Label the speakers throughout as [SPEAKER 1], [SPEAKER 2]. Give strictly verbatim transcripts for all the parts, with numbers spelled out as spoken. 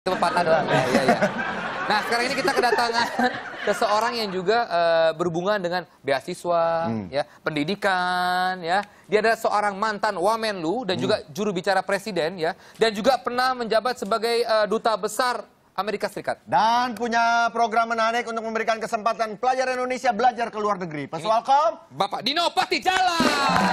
[SPEAKER 1] Itu pepatah doang. Ya, ya, ya. Nah, sekarang ini kita kedatangan seseorang yang juga uh, berhubungan dengan beasiswa, hmm. ya, pendidikan, ya. Dia adalah seorang mantan Wamenlu dan hmm. juga juru bicara presiden, ya, dan juga pernah menjabat sebagai uh, duta besar Amerika Serikat.
[SPEAKER 2] Dan punya program menarik untuk memberikan kesempatan pelajar Indonesia belajar ke luar negeri. Please welcome
[SPEAKER 1] Bapak Dino Patijalan.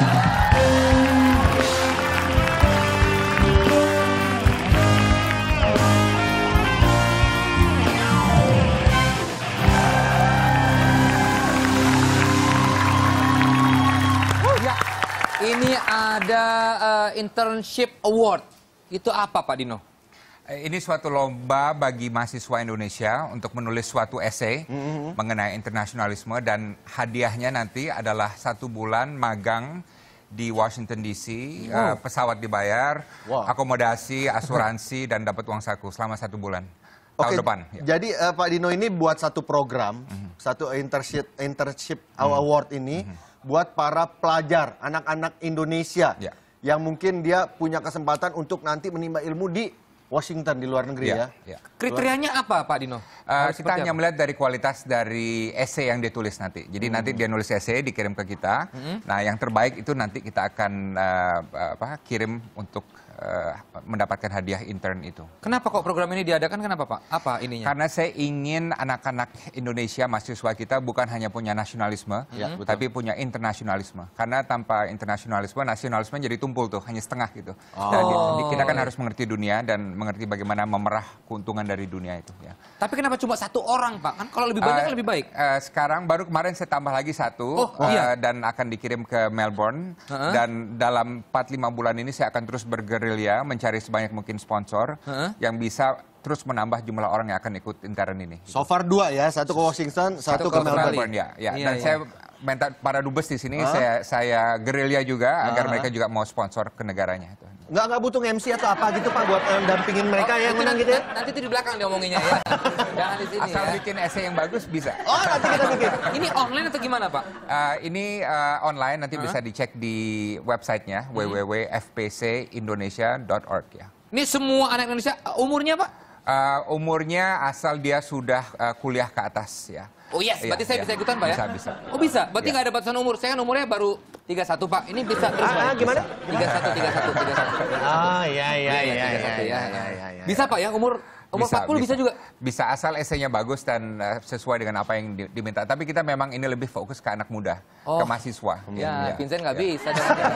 [SPEAKER 1] Ini ada uh, internship award. Itu apa, Pak Dino?
[SPEAKER 3] Ini suatu lomba bagi mahasiswa Indonesia untuk menulis suatu esai mm-hmm. mengenai internasionalisme, dan hadiahnya nanti adalah satu bulan magang di Washington D C, wow. uh, pesawat dibayar, wow. akomodasi, asuransi, dan dapat uang saku selama satu bulan. Tahun
[SPEAKER 2] Oke,
[SPEAKER 3] depan. Ya.
[SPEAKER 2] Jadi uh, Pak Dino ini buat satu program, mm-hmm. satu internship, internship mm-hmm. award ini, mm-hmm. buat para pelajar, anak-anak Indonesia ya. yang mungkin dia punya kesempatan untuk nanti menimba ilmu di Washington, di luar negeri ya. ya.
[SPEAKER 1] ya. Kriterianya apa, Pak Dino?
[SPEAKER 3] Uh, kita hanya apa? melihat dari kualitas dari esai yang dia tulis nanti. Jadi hmm. nanti dia nulis esai, dikirim ke kita. Hmm. Nah, yang terbaik itu nanti kita akan uh, apa, kirim untuk uh, mendapatkan hadiah intern itu.
[SPEAKER 1] Kenapa kok program ini diadakan? Kenapa, Pak? Apa ininya?
[SPEAKER 3] Karena saya ingin anak-anak Indonesia, mahasiswa kita bukan hanya punya nasionalisme, ya, tapi punya internasionalisme. Karena tanpa internasionalisme, nasionalisme jadi tumpul tuh, hanya setengah gitu.
[SPEAKER 1] Oh.
[SPEAKER 3] Dan kita kan harus mengerti dunia dan mengerti bagaimana memerah keuntungan dari dunia itu. Ya.
[SPEAKER 1] Tapi kenapa cuma satu orang, Pak? Kan kalau lebih banyak uh, lebih baik.
[SPEAKER 3] Uh, sekarang baru kemarin saya tambah lagi satu, oh, uh, iya. dan akan dikirim ke Melbourne. Uh-huh. Dan dalam empat lima bulan ini saya akan terus bergerilya mencari sebanyak mungkin sponsor uh-huh. yang bisa terus menambah jumlah orang yang akan ikut intern ini.
[SPEAKER 2] So far dua ya, satu ke Washington, satu, satu ke, ke Melbourne.
[SPEAKER 3] Melbourne ya. ya.
[SPEAKER 1] Iya,
[SPEAKER 3] Dan
[SPEAKER 1] iya.
[SPEAKER 3] saya minta para dubes di sini, huh? saya saya gerilya juga uh-huh. agar mereka juga mau sponsor ke negaranya.
[SPEAKER 2] Nggak, nggak butuh M C atau apa gitu, Pak, buat mendampingin mereka oh, yang menang gitu ya?
[SPEAKER 1] Nanti itu di belakang dia ngomonginnya ya. Jangan di sini.
[SPEAKER 3] Asal
[SPEAKER 1] ya.
[SPEAKER 3] bikin esai yang bagus bisa.
[SPEAKER 2] Oh, nanti kita bikin.
[SPEAKER 1] Ini online atau gimana, Pak?
[SPEAKER 3] Uh, ini uh, online, nanti huh? bisa dicek di websitenya, hmm. w w w titik f p c indonesia titik org ya.
[SPEAKER 1] Ini semua anak Indonesia, umurnya, Pak?
[SPEAKER 3] Uh, umurnya asal dia sudah uh, kuliah ke atas ya.
[SPEAKER 1] Oh yes, berarti
[SPEAKER 3] ya,
[SPEAKER 1] saya
[SPEAKER 3] ya.
[SPEAKER 1] bisa ikutan, Pak ya?
[SPEAKER 3] Bisa, bisa.
[SPEAKER 1] Oh bisa, berarti nggak
[SPEAKER 3] ya.
[SPEAKER 1] ada batasan umur. Saya kan umurnya baru tiga puluh satu, Pak. Ini bisa terus, Pak?
[SPEAKER 2] Ah, gimana?
[SPEAKER 1] tiga puluh satu, tiga puluh satu, tiga puluh satu.
[SPEAKER 2] Ah, iya, iya, iya,
[SPEAKER 1] tiga puluh satu
[SPEAKER 2] iya,
[SPEAKER 1] ya.
[SPEAKER 2] iya, iya, iya.
[SPEAKER 1] Bisa, Pak ya? Umur umur
[SPEAKER 3] bisa,
[SPEAKER 1] empat puluh bisa, bisa juga?
[SPEAKER 3] Bisa, asal esainya bagus dan uh, sesuai dengan apa yang di, diminta. Tapi kita memang ini lebih fokus ke anak muda, oh. ke mahasiswa.
[SPEAKER 1] Ya, ya. Vincent nggak ya. bisa.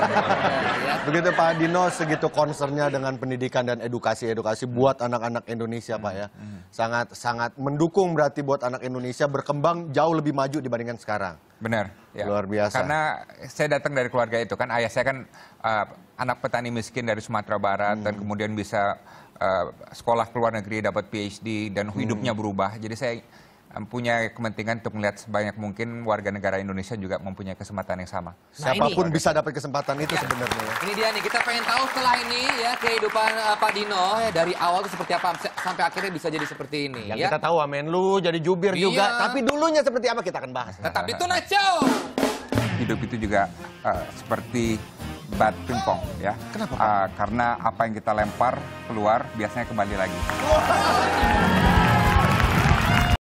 [SPEAKER 2] ya. Begitu Pak Dino, segitu concernnya dengan pendidikan dan edukasi-edukasi hmm. buat anak-anak Indonesia, hmm. Pak ya. Hmm. Sangat sangat mendukung berarti buat anak Indonesia berkembang jauh lebih maju dibandingkan sekarang.
[SPEAKER 3] Benar. Ya.
[SPEAKER 2] Luar biasa.
[SPEAKER 3] Karena saya datang dari keluarga itu kan, ayah saya kan uh, anak petani miskin dari Sumatera Barat hmm. dan kemudian bisa uh, sekolah ke luar negeri, dapat P H D dan hidupnya hmm. berubah. Jadi saya um, punya kepentingan untuk melihat sebanyak mungkin warga negara Indonesia juga mempunyai kesempatan yang sama.
[SPEAKER 1] Nah,
[SPEAKER 2] siapapun
[SPEAKER 1] ini,
[SPEAKER 2] bisa dapat kesempatan itu ya. sebenarnya. Ya.
[SPEAKER 1] Ini dia nih, kita pengen tahu setelah ini ya kehidupan uh, Pak Dino ya, dari awal itu seperti apa sampai akhirnya bisa jadi seperti ini.
[SPEAKER 2] Yang
[SPEAKER 1] ya.
[SPEAKER 2] kita tahu Wamenlu jadi jubir
[SPEAKER 1] iya.
[SPEAKER 2] juga, tapi dulunya seperti apa kita akan bahas.
[SPEAKER 1] Tetap itu Nacho.
[SPEAKER 3] Hidup itu juga uh, seperti bat pingpong ya.
[SPEAKER 1] Kenapa, Pak?
[SPEAKER 3] Uh, karena apa yang kita lempar keluar biasanya kembali lagi.